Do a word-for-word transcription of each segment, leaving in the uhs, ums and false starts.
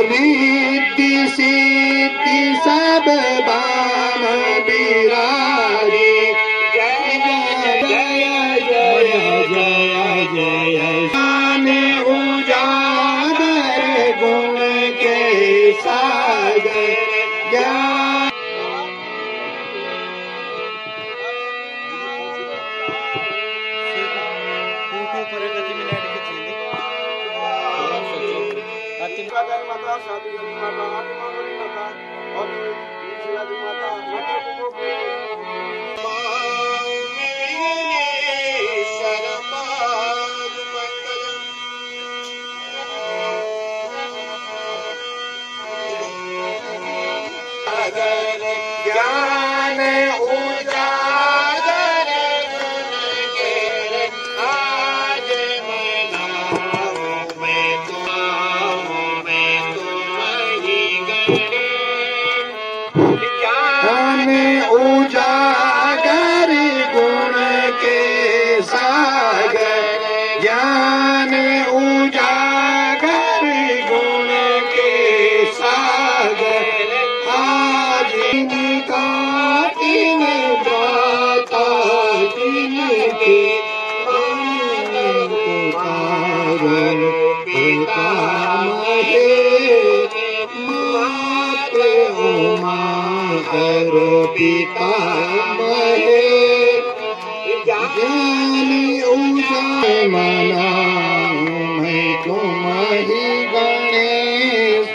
रिद्धि सिद्धि सब बाम बिराजे। जय जय जय जय जय शान उजागर गुण के सागर ज्ञान। माता साधु माता आत्मावली माता और शिवाजी माता ज्ञान उजागर गुण के आज मनाऊं मैं तुम मैं तुम ही गणे। ज्ञान उजागर गुण के सागर ज्ञान उजागर गुण के सागर। तीन प्राता तीन के कारण पिता महे माते उमा हर पिता महे। ज्ञानी उजागर मना मैं तुम ही गणेश।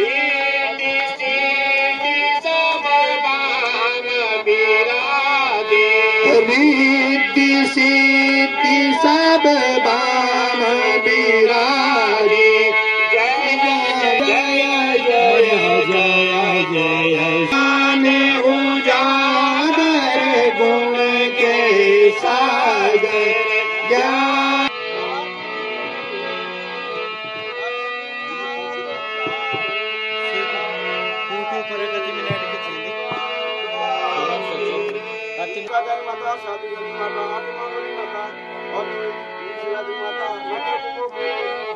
रिद्धि सिद्धि सब बाम बिराजे। जय जय जय जय जय शान उजागर गुण के सागर ज्ञान। माता साधु माता आत्मावली माता और शिवाजी माता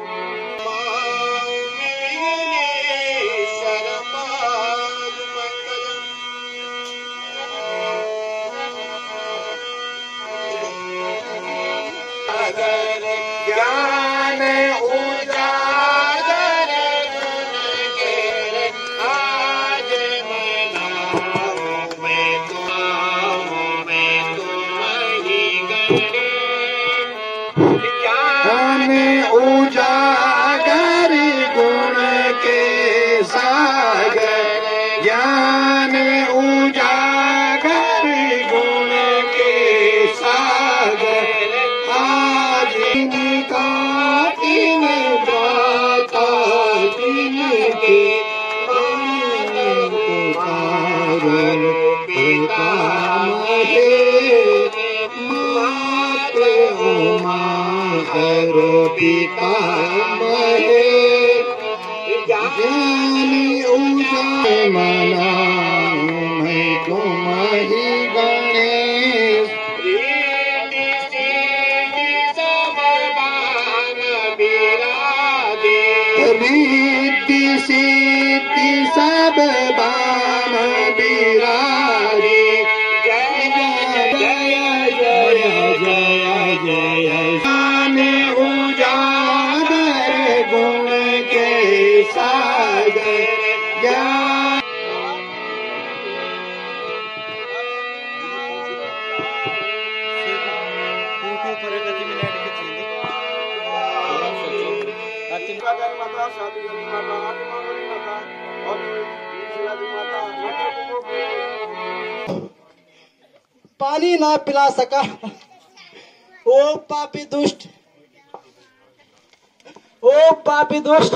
ज्ञान उजागर गुण के आज मनाऊं मैं तुम मैं तुम ही गणे। ज्ञान उजागर गुण के सागर ज्ञान उजागर गुण के सागर। तीन प्राता तीन के कारण पिता महे माते उमा हर पिता महे। ज्ञानी उजागर मना मैं तुम ही गणेश। रिद्धि सिद्धि सब बाम बिराजे। जय जय जय जय जय शान उजागर गुण के सागर ज्ञान। माता साधु माता आत्मावली माता और शिवाजी माता। पानी ना पिला सका ओ पापी दुष्ट, ओ पापी दुष्ट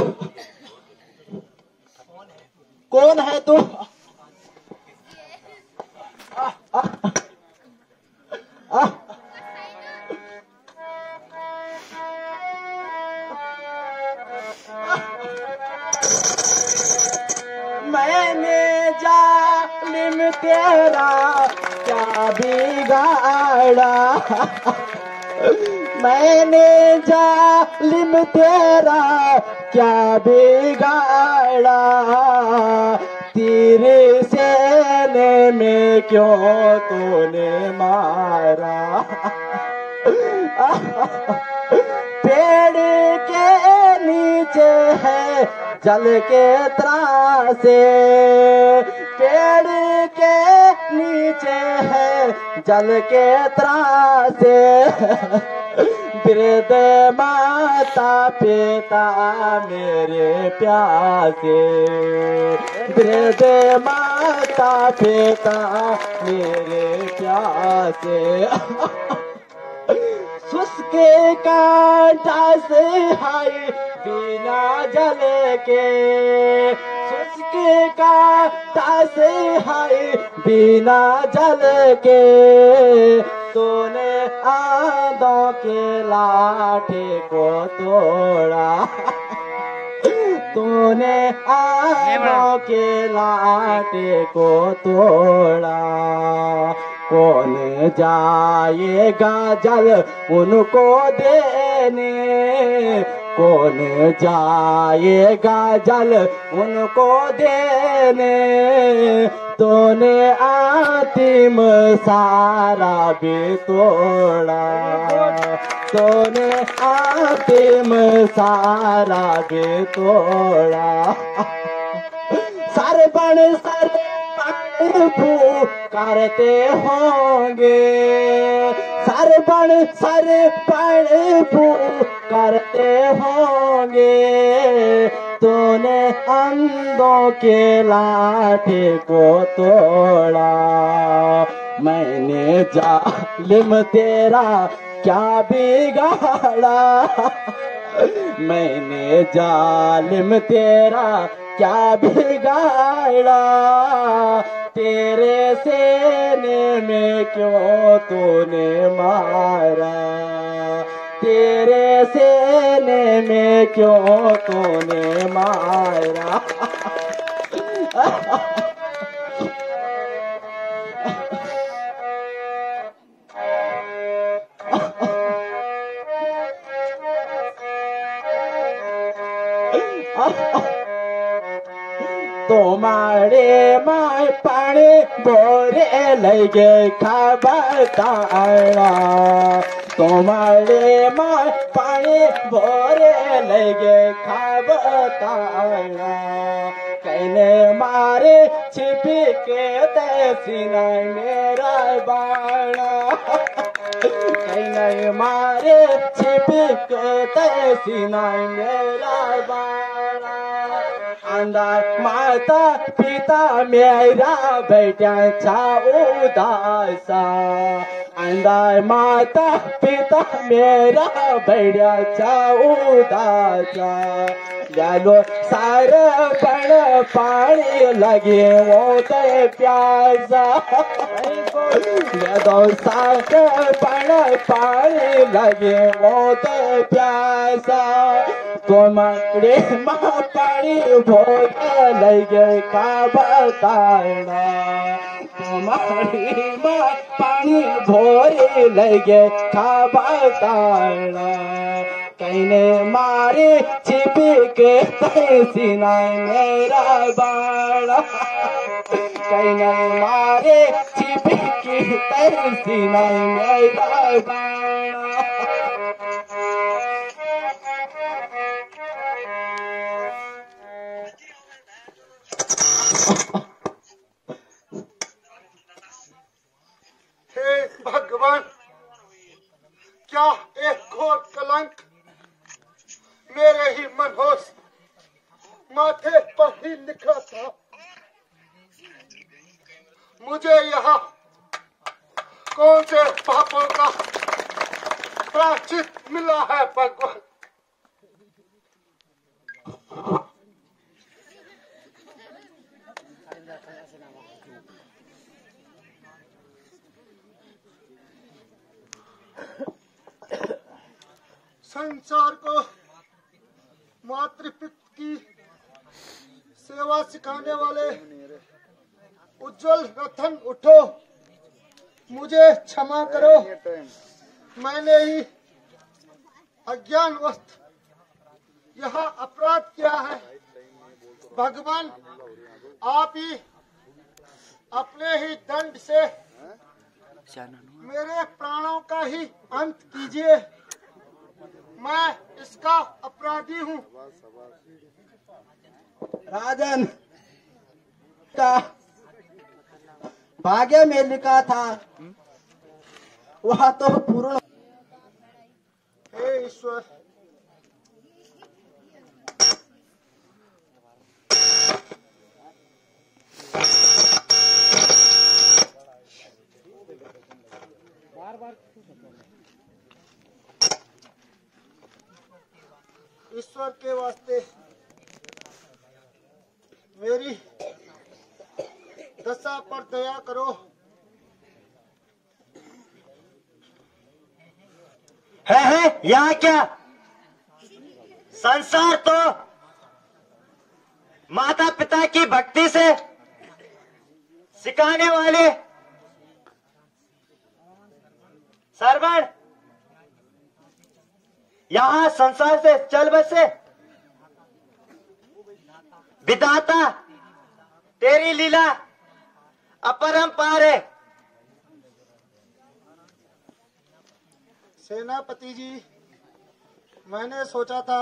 कौन है तू? आ, आ, आ, मैंने जालिम तेरा क्या बिगाड़ा, मैंने जालिम तेरा क्या बिगाड़ा, तेरे सीने में क्यों तूने मारा। पेड़ के नीचे है जल के त्रासे, पेड़ के नीचे है जल के त्रासे। वृद्ध माता पिता मेरे प्यासे, वृद्ध माता पिता मेरे प्यासे। सुस्के कांटा से हाय बिना जल के, सुस्के कांटा से हाय बिना जल के। तूने आंधों के लाठे को तोड़ा, तूने आंधों के लाठे को तोड़ा। कौन जाएगा जल उनको देने, कौन जाएगा जल उनको देने। तूने अंतिम सारा भी तोड़ा, तूने अंतिम सारा भी तोड़ा। सर बन सर पुकारते होंगे, सर बन सर बन पुकारते होंगे। तूने अंधों के लाठे को तोड़ा, मैंने जालिम तेरा क्या बिगाड़ा, मैंने जालिम तेरा क्या बिगाड़ा। तेरे सीने में क्यों तूने मारा, तेरे सीने में क्यों तूने मारा। तुम्हारे माय पानी बोरे लगे खबरदारा, तुम्हारे माय पानी बोरे लगे खबरदारा। कहने मारे छिपी के देसीना मेरा बाड़ा, कहने मारे छिपी के देसीना मेरा बाड़ा। अंदर माता पिता मेरा बेटा था उदासा, अंदर माता पिता मेरा बेटा था उदासा। जालो सारे बड़ पानी लगे वो ते प्यासा, जालो सारे बड़ पानी लगे वो ते प्यासा। तुम्हारे माँ पानी भोग लगे खबरदारा, तुम्हारी माँ पानी भोरे लगे खबरदारा। कहने मारे छिपी के तहसीना मेरा बाड़ा, कहने मारे छिपी के तहसीना मेरा बाड़ा। हे भगवान, क्या एक घोर कलंक मेरे ही मनहोश माथे पर ही लिखा था। मुझे यहाँ कौन से पापों का प्रायश्चित मिला है भगवान। संसार को मातृपिता की सेवा सिखाने वाले उज्जवल रतन उठो, मुझे क्षमा करो। मैंने ही अज्ञानवश यह अपराध किया है। भगवान आप ही अपने ही दंड से मेरे प्राणों का ही अंत कीजिए। मैं इसका अपराधी हूँ। राजन का भाग्य में लिखा था वह तो पूर्ण। हे ईश्वर, ईश्वर के वास्ते मेरी दशा पर दया करो। है है यहाँ क्या? संसार तो माता पिता की भक्ति से सिखाने वाले सरवण यहाँ संसार से चल बसे। विधाता तेरी लीला अपरंपार है। सेनापति जी, मैंने सोचा था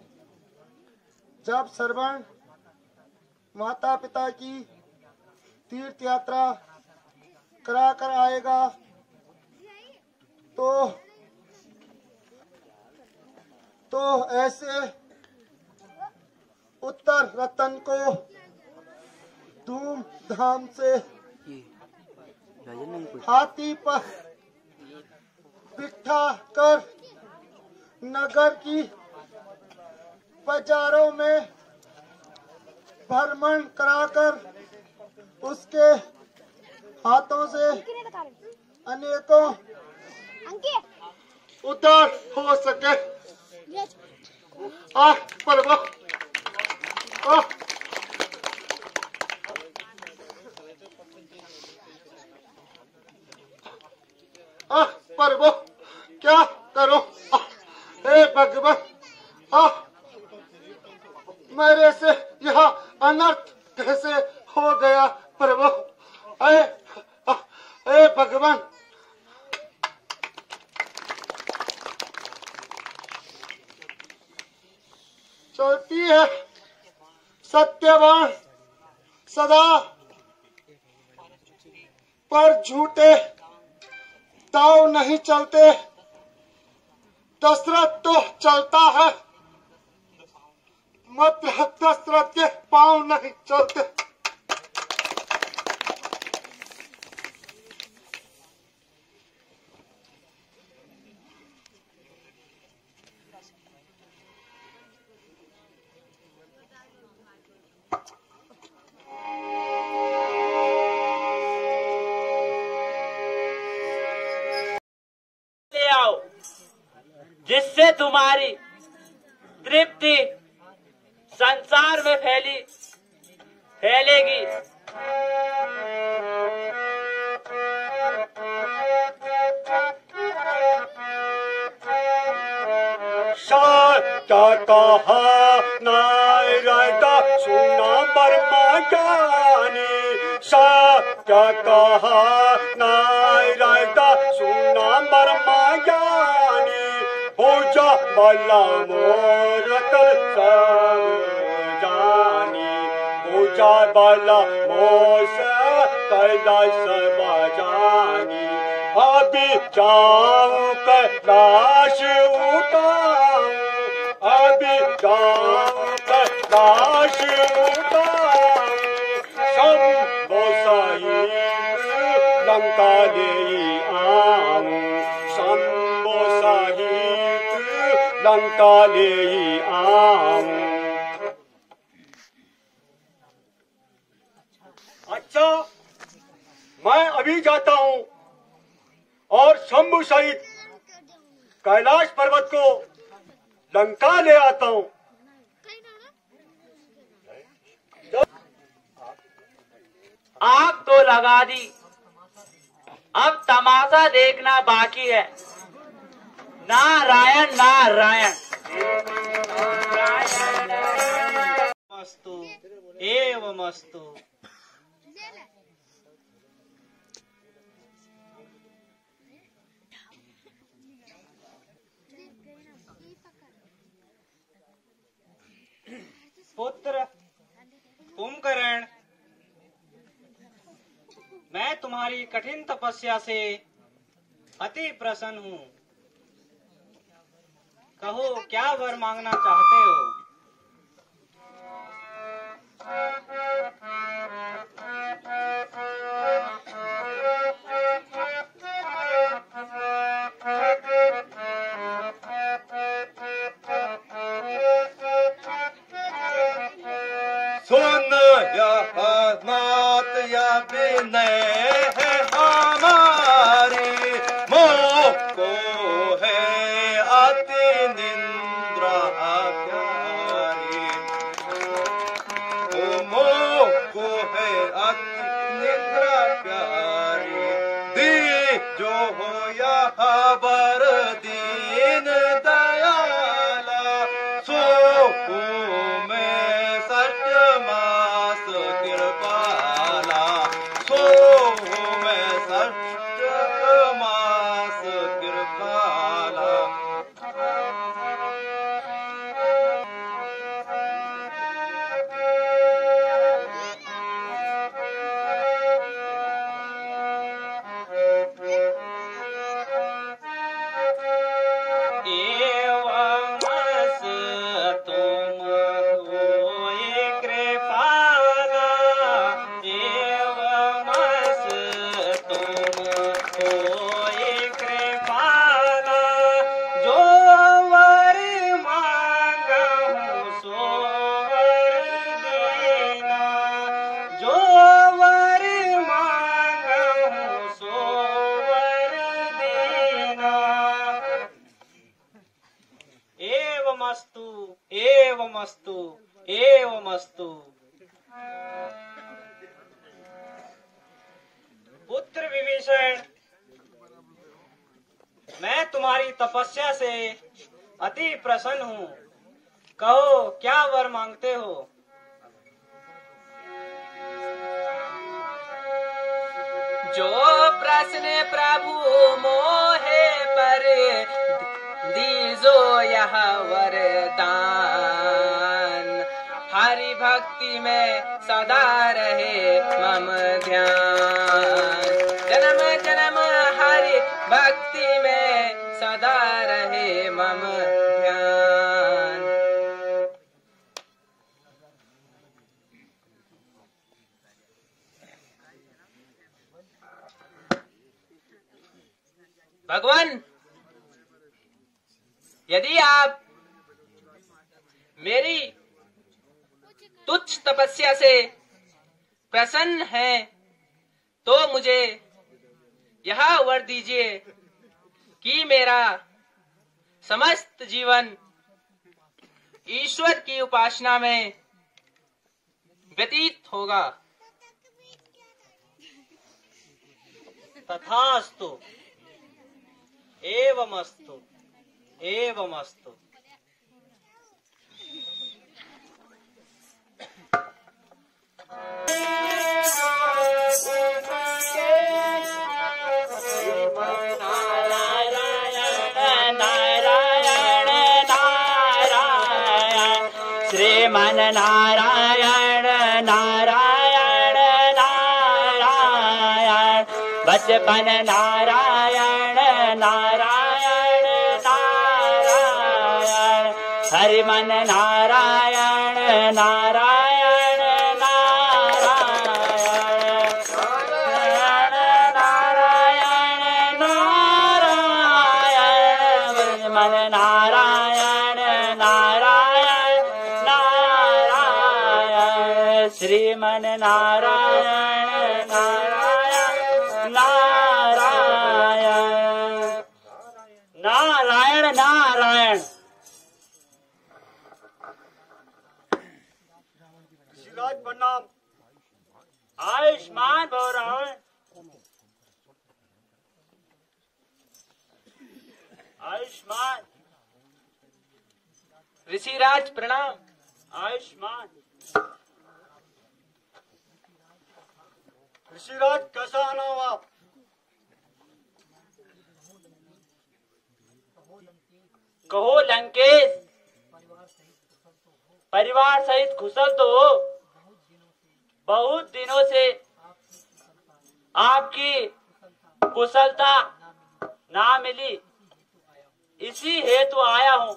जब श्रवण माता पिता की तीर्थ यात्रा करा कर आएगा तो तो ऐसे उत्तर रतन को धूमधाम से हाथी पर बिठा कर नगर की बाजारों में भ्रमण कराकर उसके हाथों से अनेकों उद्धार हो सके। आ परवा आ आ परवा क्या करो? हे भगवान, आ मेरे से यह अनर्थ कैसे हो गया प्रभु? हे हे भगवान, चलती है सत्यवान सदा, पर झूठे दाव नहीं चलते। दशरथ तो चलता है, मात्र दशरथ के पांव नहीं चलते। ले आओ जिससे तुम्हारी तृप्ति संसार में फैली फैलेगी। सत्य कहा नारायण सुना ब्रह्म ज्ञानी। सत्य कहा नारायण सुना ब्रह्म ज्ञानी। पूजा बला मोर कर सब जानी। पूजा बला मोर से कैलाश बजानी। अभी जाऊं कैलाश उताऊं। अभी जाऊं कैलाश उताऊं। शंभो सहित लंका ले आऊं। शंभो सहित लंका ले आऊं। अच्छा, मैं अभी जाता हूँ और शंभु सहित कैलाश पर्वत को लंका ले आता हूँ। आग तो लगा दी, अब तमाशा देखना बाकी है। नारायण नारायण। मस्तु एवमस्तु। पुत्र कुंभकर्ण, मैं तुम्हारी कठिन तपस्या से अति प्रसन्न हूँ। कहो क्या वर मांगना चाहते हो? सुन यह नात या विनय है हमारी, मोह को है अति निंद्रा प्यारी। ओ मोह को है अति निंद्रा प्यारी। दी जो हो यह बर दीन दयाला, सो मैं सत्य मास कृपाला। सो मैं सत्य मास कृपाला। एवमस तुम होए कृपाला, एवमस तुम होए कृपाला। जो वर मांगहु सो वर देना, जो वर मांगहु सो वर देना। एवमस्तु एवमस्तु एवमस्तु। पुत्र विभीषण, मैं तुम्हारी तपस्या से अति प्रसन्न हूँ। कहो क्या वर मांगते हो? जो प्रश्न प्रभु मोहे पर दीजो यह वरदान। हरि भक्ति में सदा रहे मम ध्यान। जन्म जन्म हरि भक्ति में सदा रहे मम ध्यान। भगवान, यदि आप मेरी तुच्छ तपस्या से प्रसन्न हैं, तो मुझे यह वर दीजिए कि मेरा समस्त जीवन ईश्वर की उपासना में व्यतीत होगा। तथास्तु एवमस्तु एवमस्तु। श्रीमन नारायण नारायण नारायण। बचपन नारायण नारायण नारायण। हरिमन नारायण नारायण नारायण। नारायण नारायण। मन नारायण नारायण नारायण। श्रीमन नारायण नारायण नारायण। नारायण नारायण। शिवराज प्रणाम। आयुष्मान भव रावण। आयुष्मान। ऋषिराज प्रणाम। आयुष्मान। ऋषिराज कैसा आना हो आप? कहो लंकेश, परिवार सहित कुशल तो हो। बहुत दिनों से आपकी कुशलता ना मिली, इसी हेतु आया हूँ।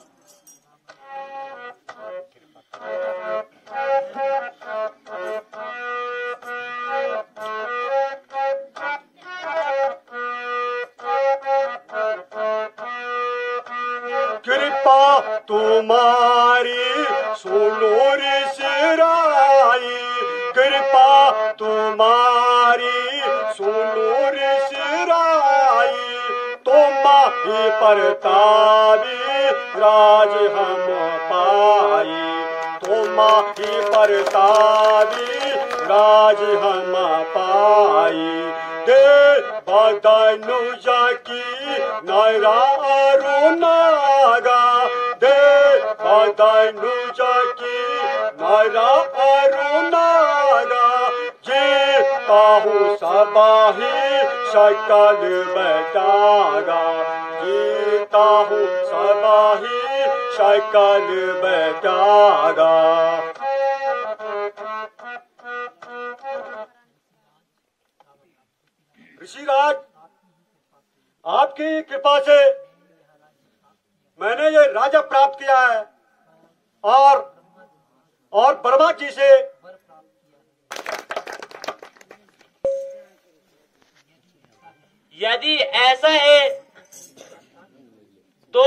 कृपा तुम्हारी सुनो ऋषिराई, कृपा तुम्हारी सुनो ऋषिराई। तुम ही परतावी राज हम पाई, तुम ही परतावी राज हम पाई। दे बदनुजा की नैरा अरुणागा, दे बदनुजा की नैरा अरुणागा। जे काहू सबाही शकल बैठागा, जे काहू सबाही शकल बैठागा। ऋषिराज, आपकी कृपा से मैंने ये राजा प्राप्त किया है और और ब्रह्मा जी से यदि ऐसा है तो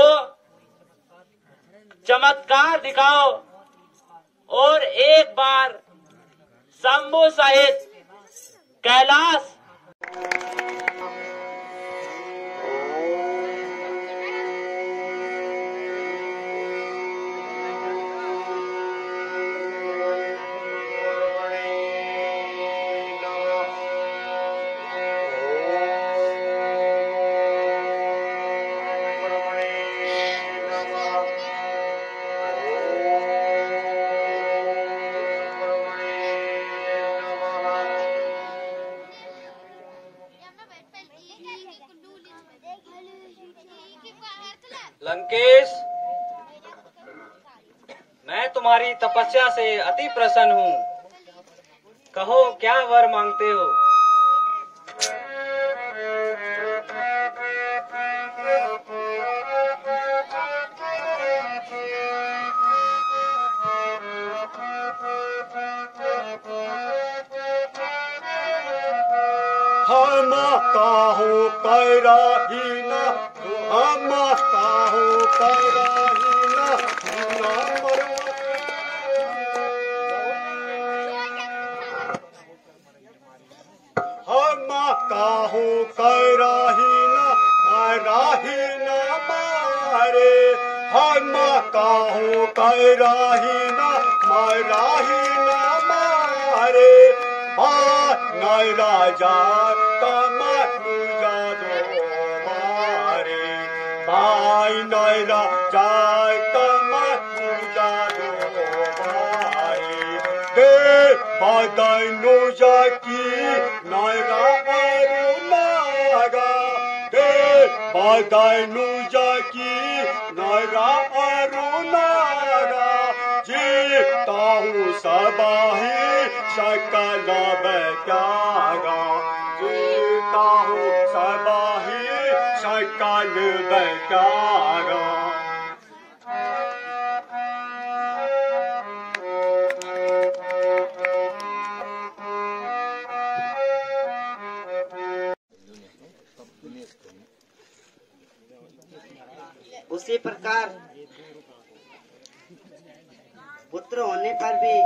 चमत्कार दिखाओ और एक बार शंभु सहित कैलाश। लंकेश, मैं तुम्हारी तपस्या से अति प्रसन्न हूँ। कहो क्या वर मांगते हो? हम काहू कराही न, हम काहू कराही न, न मरवाए। हम काहू कराही न, मराही न मारे। हम काहू कराही न, मराही न मारे। भाई राजा तमनु जादो मारे, भाई नैरा जाय तमनु जादो मारे। दे बदनु जाकी नैरा अरुणागा, दे बदनु जाकी नैरा अरुणागा। जी ताहू सबाही शकल बैठागा, जी ताहू सबाही शकल बैठागा। उसी प्रकार पुत्र होने पर भी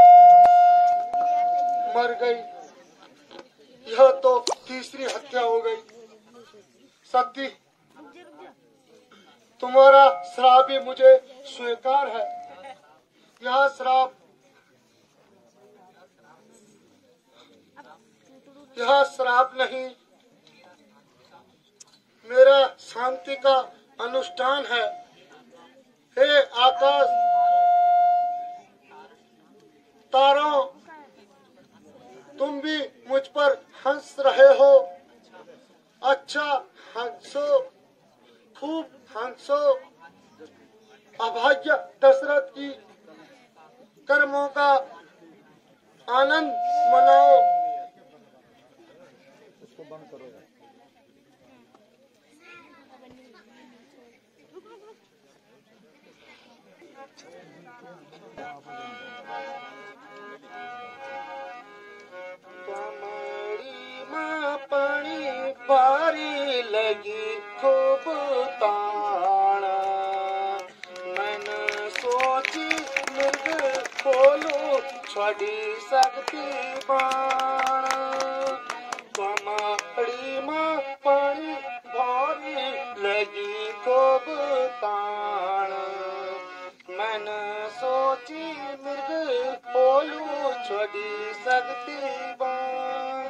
मर गई। यह तो तीसरी हत्या हो गई। सती, तुम्हारा श्राप भी मुझे स्वीकार है। यह श्राप यह श्राप नहीं, मेरा शांति का अनुष्ठान है। हे आकाश तारों, तुम भी मुझ पर हंस रहे हो। अच्छा हंसो, खूब हंसो। अभाग्य दशरथ की कर्मों का आनंद मनाओ। तुम्हारी माँ पानी भारी लगी खूब ताण, मन सोची मृग खोलू छड़ी सकती बाण। तुम्हारी माँ पानी भारी लगी खूब ताण, मन सोची मृग खोलू छड़ी सकती बाण।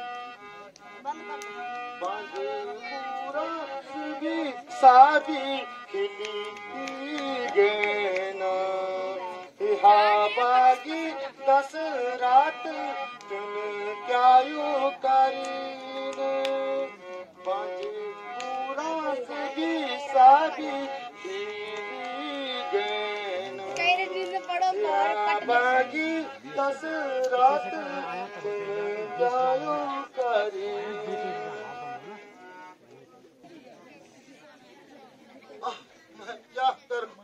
बांधूरा भी सादी खिली गेना, हा बागी दस रात तुम क्या यू करीन। बांधूरा भी सादी खिली गेना, हा बागी दस रात तुम क्या यू करीन। मैं क्या करूं?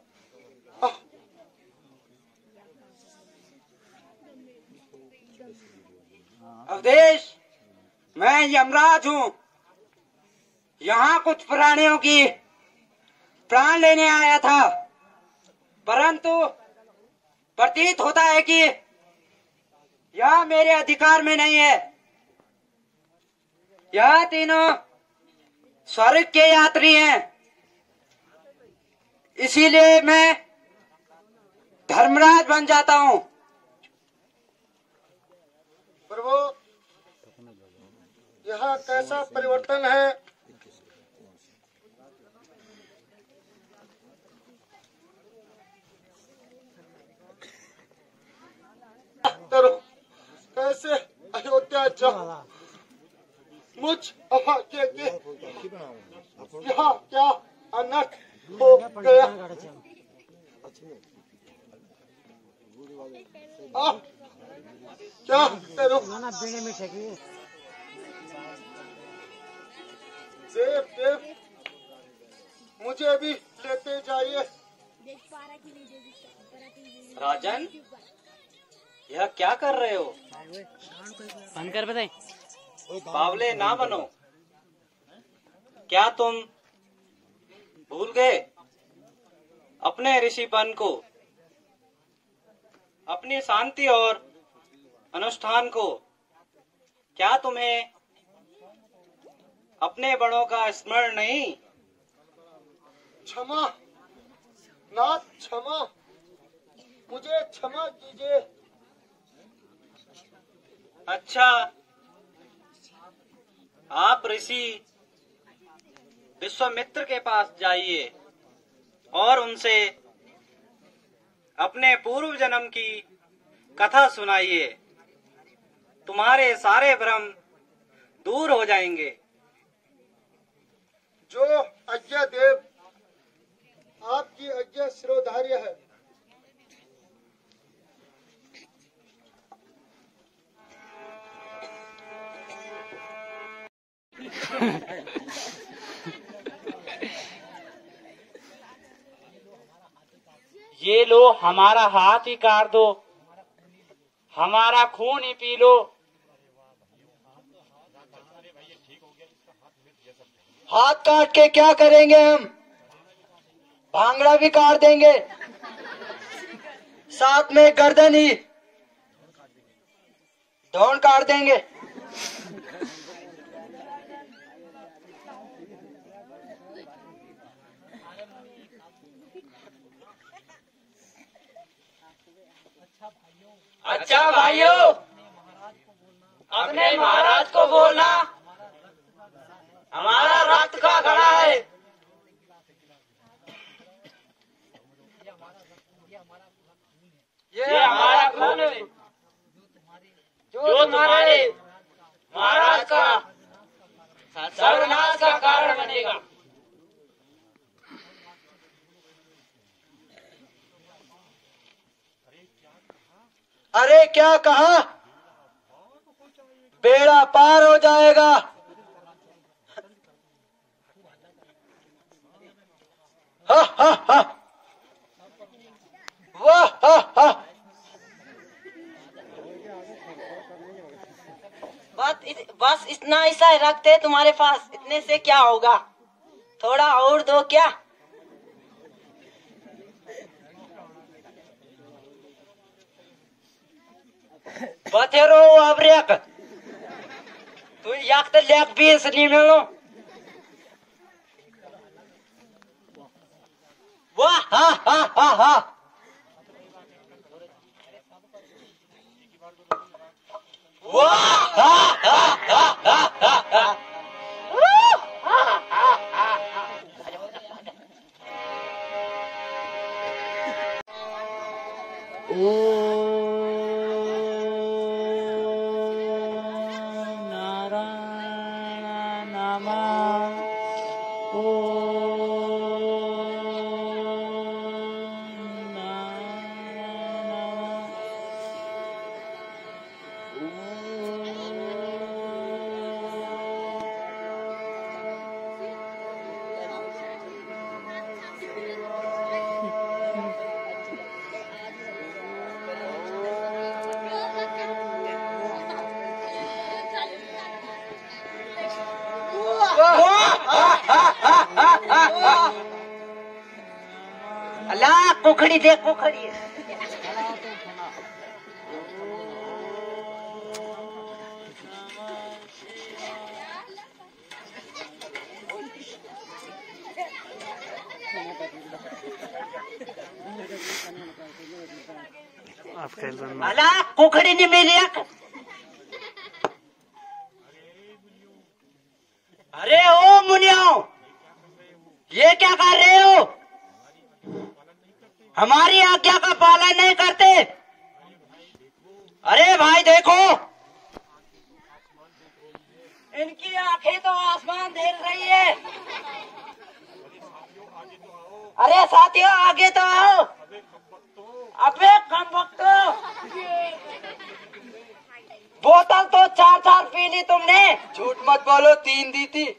अवधेश, मैं यमराज हूँ। यहाँ कुछ प्राणियों की प्राण लेने आया था, परंतु प्रतीत होता है कि यह मेरे अधिकार में नहीं है। यह तीनों स्वर्ग के यात्री हैं, इसीलिए मैं धर्मराज बन जाता हूँ। प्रभु, यह कैसा परिवर्तन है? करो, कैसे अयोध्या जाऊं? मुझ अभाग्य के यहाँ क्या अनर्थ हो गया? आ, क्या करूं? देव देव, मुझे भी लेते जाइए। राजन, यह क्या कर रहे हो? बंद कर बताए। बावले ना बनो। क्या तुम भूल गए अपने ऋषिपन को, अपनी शांति और अनुष्ठान को? क्या तुम्हें अपने बड़ों का स्मरण नहीं? क्षमा नाथ, क्षमा, मुझे क्षमा कीजिए। अच्छा, आप ऋषि विश्वामित्र के पास जाइए और उनसे अपने पूर्व जन्म की कथा सुनाइए। तुम्हारे सारे भ्रम दूर हो जाएंगे। जो आज्ञा देव, आपकी आज्ञा शिरोधार्य है। ये लो, हमारा हाथ ही काट दो, हमारा खून ही पी लो। हाथ काट के क्या करेंगे हम? भांगड़ा भी काट देंगे, साथ में गर्दन ही धौन काट देंगे। अच्छा भाइयों, अपने महाराज को बोलना, हमारा रक्त का घड़ा है, ये हमारा खून है जो तुम्हारे महाराज का सर्वनाश का कारण बनेगा। अरे क्या कहा? बेड़ा पार हो जाएगा। हा हा हा वाह हा हा। बस इत, बस इतना ऐसा रखते तुम्हारे पास, इतने से क्या होगा? थोड़ा और दो क्या? बतेरो अब्रेक तू याक तो लेक बीस नहीं मिलो। वाह हा हा हा हा वाह हा हा हा हा हा हा। अल्लाह कुखड़ी देख कुखड़ी। अल्लाह कुखड़ी नहीं मिली। अरे ओ मुनियो, ये क्या कर रहे हो? हमारी आज्ञा का पालन नहीं करते। अरे भाई देखो, इनकी आंखें तो आसमान देख रही है। अरे साथियों आगे तो आओ। अबे कम वक्त, बोतल तो चार चार पी ली तुमने। झूठ मत बोलो, तीन दी थी।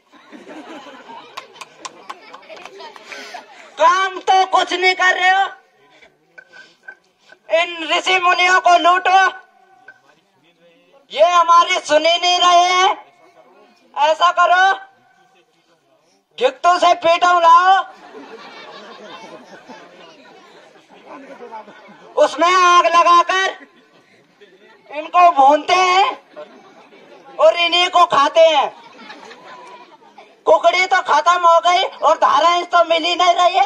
काम तो कुछ नहीं कर रहे हो। इन ऋषि मुनियों को लूटो, ये हमारी सुनी नहीं रहे हैं। ऐसा करो, गिट्टू से पीटो लाओ, उसमें आग लगाकर इनको भूनते हैं और इन्हीं को खाते हैं। कुकड़ी तो खत्म हो गई और धाराएं तो मिल ही नहीं रही है।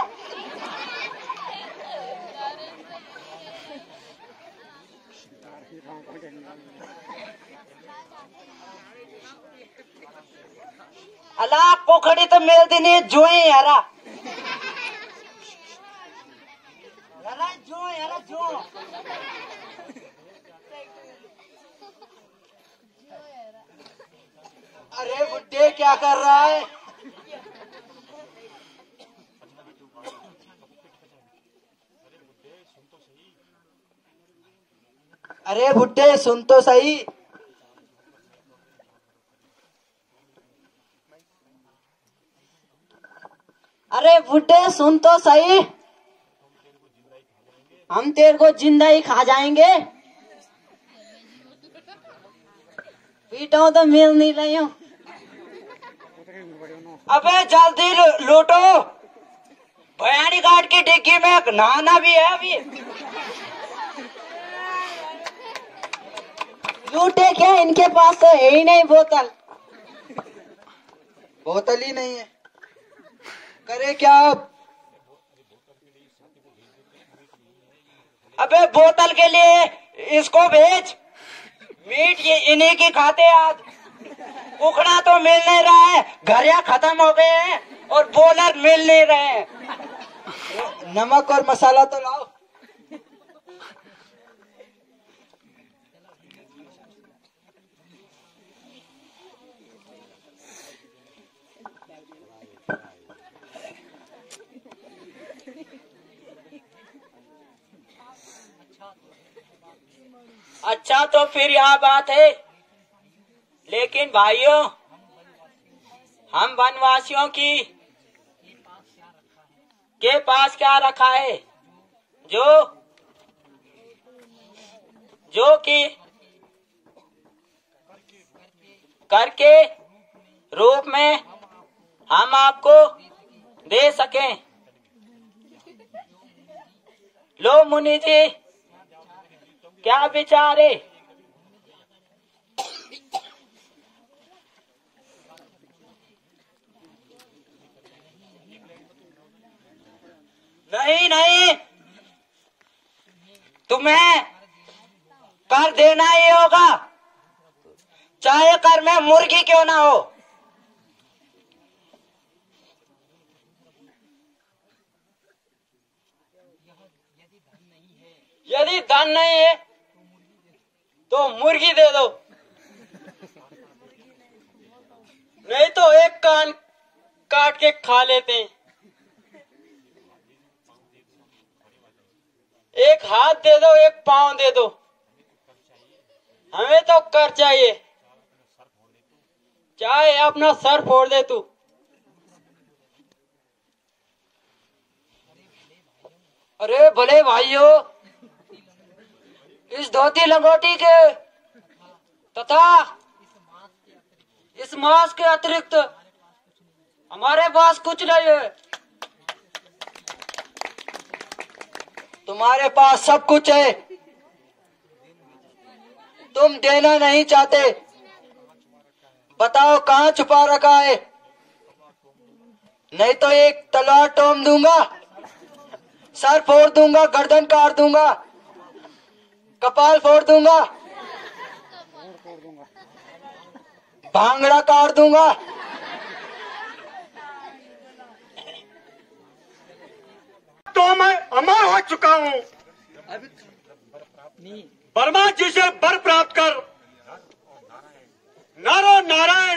अल्लाह कुकड़ी तो मिलती नहीं, जो ही हरा हरा जो हरा जो। अरे बुड्ढे क्या कर रहा है? अरे बुड्ढे सुन तो सही। अरे बुड्ढे सुन तो सही, हम तेरे को जिंदा ही खा जाएंगे। पीटो तो मिल नहीं रही हूँ। अबे जल्दी लूटो, भयानी घाट की डिग्गी में नहाना भी है अभी। लूटे क्या, इनके पास तो है ही नहीं बोतल। बोतल ही नहीं है, करे क्या अब? अबे बोतल के लिए इसको भेज, मीट ये इन्हीं की खाते आज। कुकड़ा तो मिल नहीं रहा है, घरिया खत्म हो गए हैं और बोलर मिल नहीं रहे हैं। नमक और मसाला तो लाओ। अच्छा तो फिर यह बात है, लेकिन भाइयों हम वनवासियों की के पास क्या रखा है जो जो कि करके रूप में हम आपको दे सकें। लो मुनि जी, क्या विचार है? नहीं नहीं, तुम्हें कर देना ही होगा, चाहे कर में मुर्गी क्यों ना हो। यदि धन नहीं है तो मुर्गी दे दो, नहीं तो एक कान काट के खा लेते हैं। एक हाथ दे दो, एक पांव दे दो, हमें तो कर चाहिए, चाहे अपना सर फोड़ दे तू। अरे भले भाइयों, इस धोती लंगोटी के तथा इस मांस के अतिरिक्त हमारे पास कुछ नहीं है। तुम्हारे पास सब कुछ है, तुम देना नहीं चाहते। बताओ कहाँ छुपा रखा है, नहीं तो एक तलवार टोम दूंगा, सर फोड़ दूंगा, गर्दन काट दूंगा, कपाल फोड़ दूंगा, भांगड़ा काट दूंगा। तो मैं अमर हो चुका हूँ। वर्मा जी से वर प्राप्त कर नारो नारायण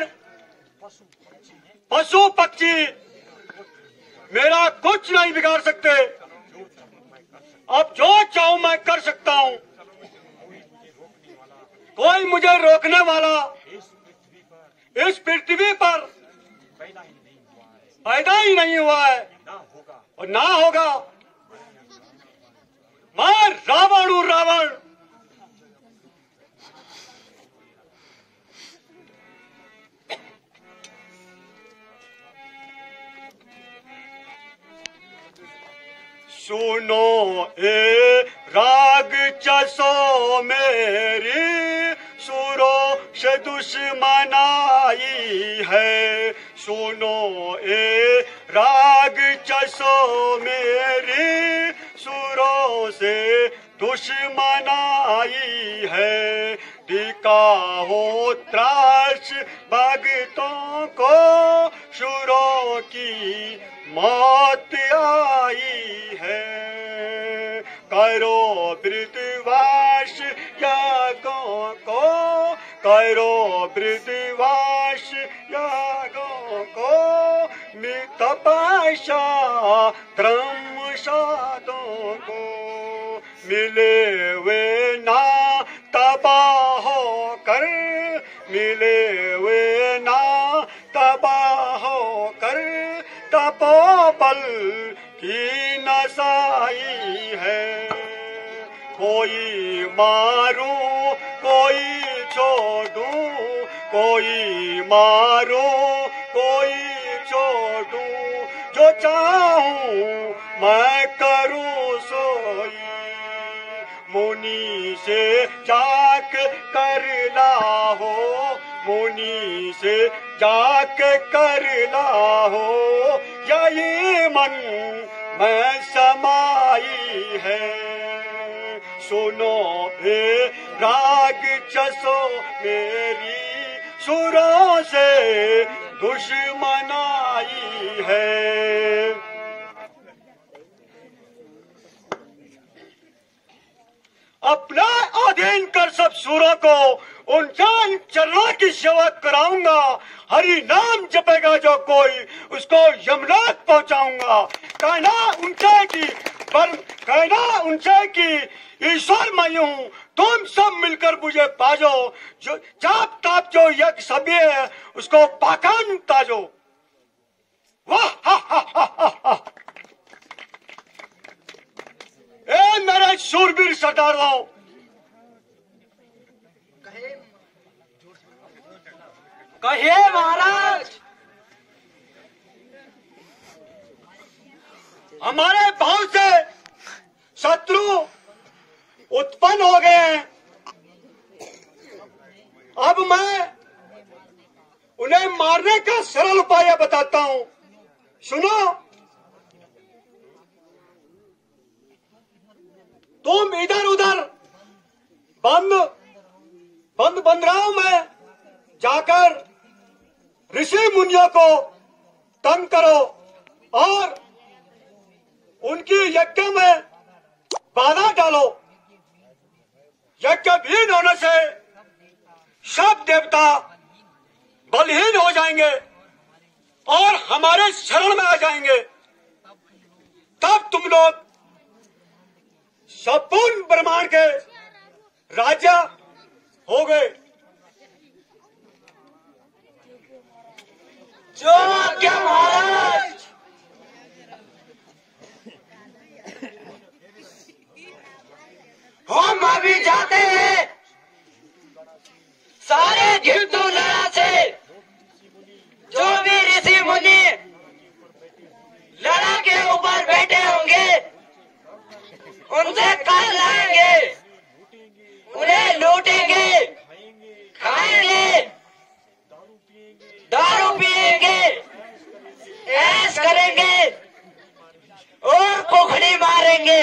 पशु पक्षी मेरा कुछ नहीं बिगाड़ सकते। अब जो चाहूं मैं कर सकता हूं, कोई मुझे रोकने वाला इस पृथ्वी पर पैदा ही नहीं हुआ है और ना होगा। मैं रावण हूं, रावण। सुनो ए राग चसो मेरी, सुरों से दुश्मनाई है। सुनो ए राग चसो मेरी, सुरों से दुश्मनाई है। दिखाओ त्रास भक्तों को, सुरों की मौत आई है। करो वृद्धवास यागों को, करो वृद्धवास यागों को, तपस्या धर्म साधों को। मिले वे ना तबाह कर, मिले वे ना तबाह कर, तपोबल की नसाई है। कोई मारूं कोई छोड़ूं, कोई मारूं कोई छोड़ूं, जो चाहूं मैं करूं सोई। मुनि से जाक कर लाहो, मुनि से जाक कर लाहो, यही मन में समाई है। सुनो ए राग चसो मेरी, सुरों से दुश्मनाई है। अपना अधीन कर सब सूरों को, उनका चरणों की सेवा कराऊंगा। हरि नाम जपेगा जो कोई, उसको यमलोक पहुंचाऊंगा। कहना उनका की पर कहना उनसे कि ईश्वर मैं हूँ, तुम सब मिलकर मुझे पाजो, जो जाप ताप जो यज्ञ सभी है उसको पाखंड ताजो। वाह हा हा हा हा हा। ए मेरे शूरवीर सरदारों, कहिए महाराज। हमारे बहुत से शत्रु उत्पन्न हो गए हैं। अब मैं उन्हें मारने का सरल उपाय बताता हूं, सुनो। तुम इधर उधर बंद बंद बंदराओं में जाकर ऋषि मुनियों को तंग करो और उनकी यज्ञ में बाधा डालो। यज्ञहीन होने से सब देवता बलहीन हो जाएंगे और हमारे शरण में आ जाएंगे। तब तुम लोग संपूर्ण ब्रह्मांड के राजा हो गए। जो आज्ञा महाराज। हम अभी जाते हैं सारे हिंदू लड़ा से, जो भी ऋषि मुनि लड़ा के ऊपर बैठे होंगे उनसे कर लाएंगे, उन्हें लूटेंगे, खाएंगे, दारू पिएंगे, ऐश करेंगे और कुखड़ी मारेंगे।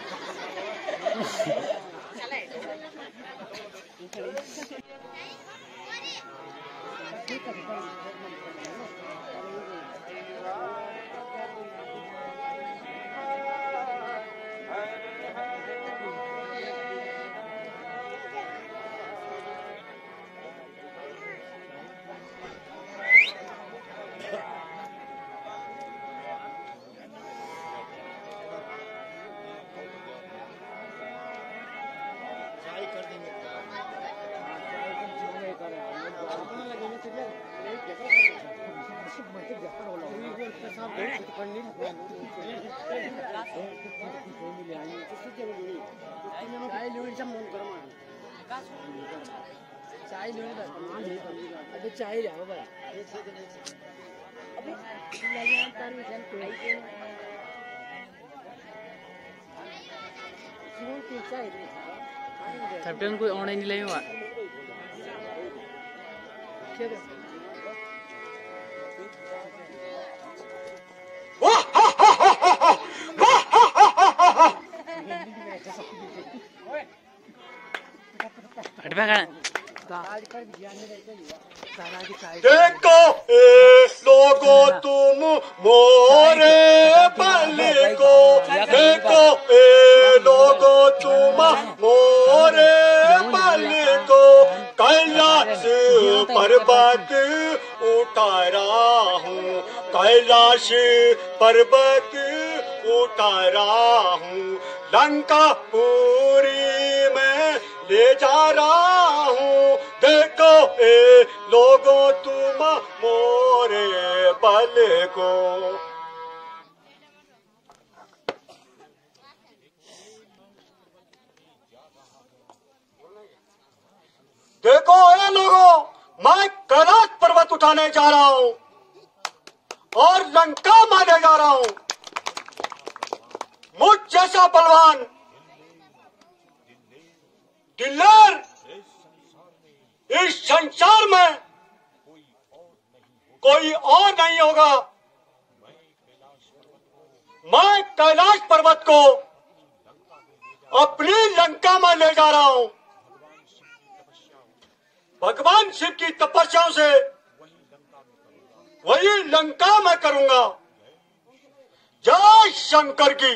कैप्टन कोई ऑनलाइन नहीं लगेगा। देखो ए लोगो तुम मोरे बल को, देखो ए लोगो तुम मोरे बल को, कैलाश पर्वत उतारा हूँ, कैलाश पर्वत उतारा हूँ, लंका पूरी में ले जा रहा हूँ। देखो ए लोगों तुम मोरे बल को। देखो ए लोगों, मैं कैलाश पर्वत उठाने जा रहा हूँ और लंका मारने जा रहा हूँ। मुझ जैसा बलवान दिल्लर इस संसार में कोई और नहीं होगा। मैं कैलाश पर्वत को अपनी लंका में ले जा रहा हूं। भगवान शिव की तपस्या से वही लंका में करूंगा। जय शंकर की।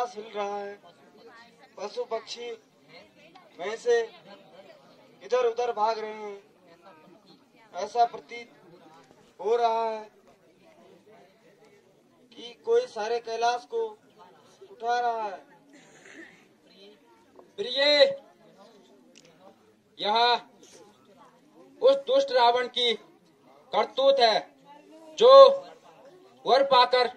घास हिल रहा है, पशु पक्षी भैंसे इधर उधर भाग रहे हैं। ऐसा प्रतीत हो रहा है कि कोई सारे कैलाश को उठा रहा है। प्रिय, यह उस दुष्ट रावण की करतूत है जो वर पाकर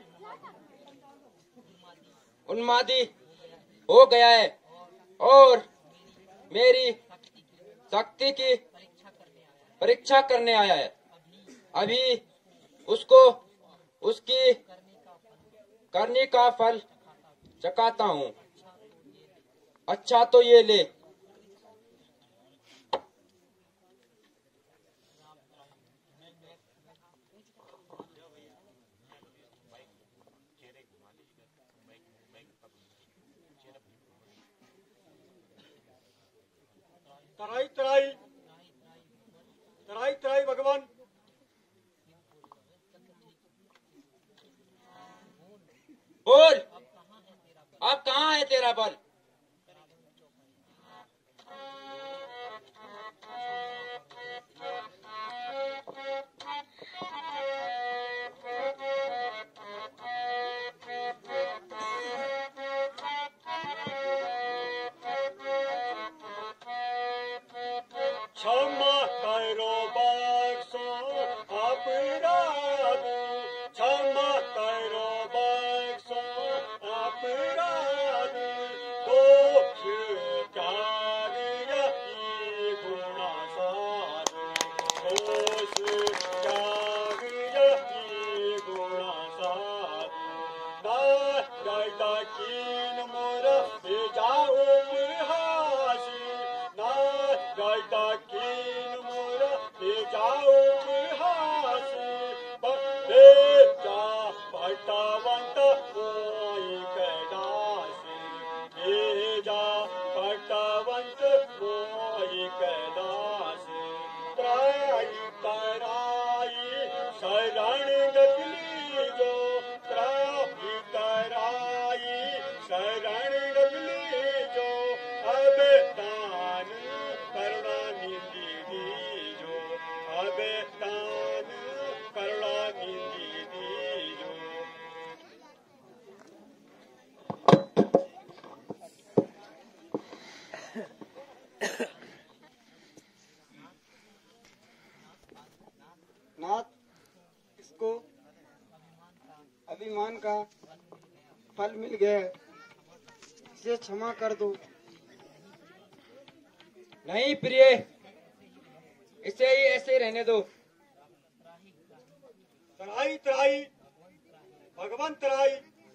उन्मादी हो गया है और मेरी शक्ति की परीक्षा करने आया है। अभी उसको उसकी करने का फल चकाता हूँ। अच्छा तो ये ले। तराई तराई तराई तराई भगवान। बोल, अब कहाँ है तेरा बल? क्षमा करो बख्शो अपराध, क्षमा करो बख्शो अपराध। दोष त्याग यही गुणा साध, दोष त्याग यही गुणा साध। ना जायता कीन मोर जाओ हासी, ना जायता कीन मोर जाओ हासी। बेचा भटवंत मोई कैलासी, बेजा भटवंत मोई कैलासी। त्राई तराई शरण गगली जो, त्राई तराई शरण गगली जो। अब दान करुणा निधि दीजो, अब दान करुणा निधि दीजो। नाथ, इसको अभिमान का फल मिल गया है, इसे क्षमा कर दो। नहीं प्रिय, इसे ही ऐसे रहने दो। तराई तराई भगवान तराई।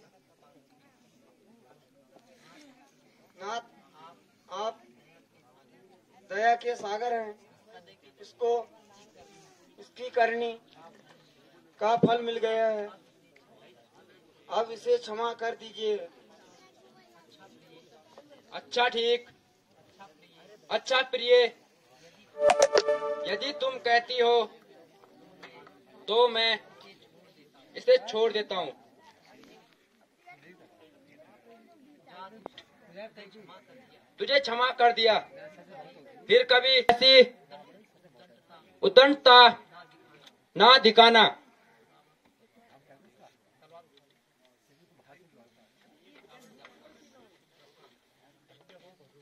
नाथ, आप दया के सागर हैं, इसको इसकी करनी का फल मिल गया है, अब इसे क्षमा कर दीजिए। अच्छा ठीक, अच्छा प्रिय, यदि तुम कहती हो तो मैं इसे छोड़ देता हूँ। तुझे क्षमा कर दिया, फिर कभी ऐसी उद्दंडता ना दिखाना।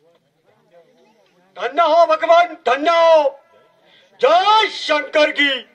धन्य हो भगवान, धन्य हो। जय शंकर की।